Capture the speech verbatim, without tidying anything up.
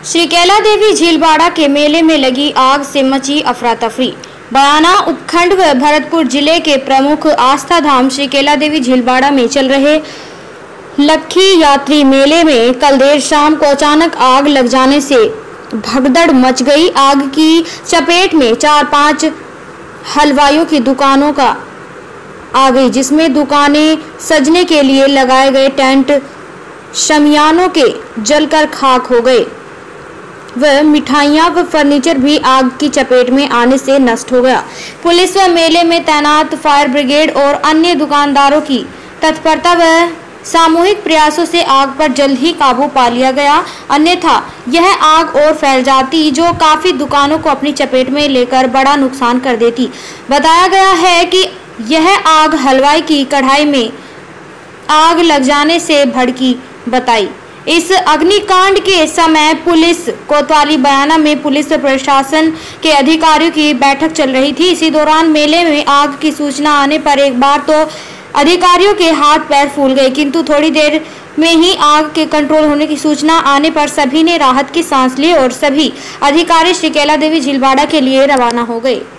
श्रीकेला देवी झीलवाड़ा के मेले में लगी आग से मची अफरा तफरी। बयाना उपखंड व भरतपुर जिले के प्रमुख आस्था धाम श्रीकेला देवी झीलवाड़ा में चल रहे लक्खी यात्री मेले में कल देर शाम को अचानक आग लग जाने से भगदड़ मच गई। आग की चपेट में चार पांच हलवाइयों की दुकानों का आ गई, जिसमें दुकानें सजने के लिए लगाए गए टेंट शमियानों के जलकर खाक हो गए व मिठाइयां व फर्नीचर भी आग की चपेट में आने से नष्ट हो गया। पुलिस व मेले में तैनात फायर ब्रिगेड और अन्य दुकानदारों की तत्परता व सामूहिक प्रयासों से आग पर जल्द ही काबू पा लिया गया, अन्यथा यह आग और फैल जाती जो काफी दुकानों को अपनी चपेट में लेकर बड़ा नुकसान कर देती। बताया गया है कि यह आग हलवाई की कढ़ाई में आग लग जाने से भड़की बताई। इस अग्निकांड के समय पुलिस कोतवाली बयाना में पुलिस प्रशासन के अधिकारियों की बैठक चल रही थी। इसी दौरान मेले में आग की सूचना आने पर एक बार तो अधिकारियों के हाथ पैर फूल गए, किंतु थोड़ी देर में ही आग के कंट्रोल होने की सूचना आने पर सभी ने राहत की सांस ली और सभी अधिकारी श्रीकेला देवी झीलवाड़ा के लिए रवाना हो गए।